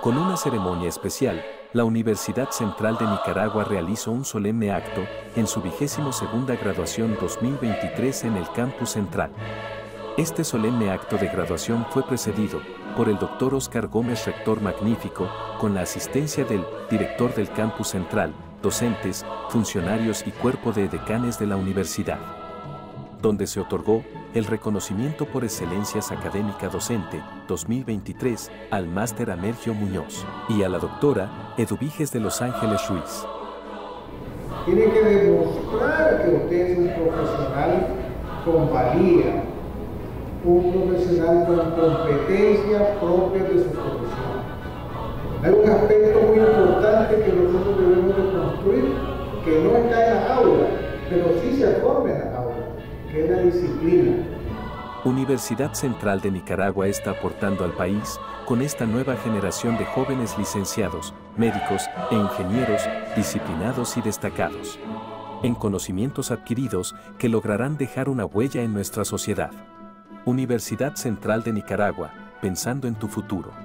Con una ceremonia especial, la Universidad Central de Nicaragua realizó un solemne acto en su 22ª graduación 2023 en el Campus Central. Este solemne acto de graduación fue precedido por el Dr. Oscar Gómez, rector magnífico, con la asistencia del director del Campus Central, docentes, funcionarios y cuerpo de edecanes de la universidad, donde se otorgó el reconocimiento por excelencias académica docente 2023 al máster Amergio Muñoz y a la doctora Eduviges de Los Ángeles Ruiz. Tiene que demostrar que usted es un profesional con valía, un profesional con competencia propia de su profesión. Hay un aspecto muy importante que nosotros debemos de construir, que no está en la aula, pero sí se forma en la aula, que es la disciplina. Universidad Central de Nicaragua está aportando al país con esta nueva generación de jóvenes licenciados, médicos e ingenieros disciplinados y destacados, en conocimientos adquiridos que lograrán dejar una huella en nuestra sociedad. Universidad Central de Nicaragua, pensando en tu futuro.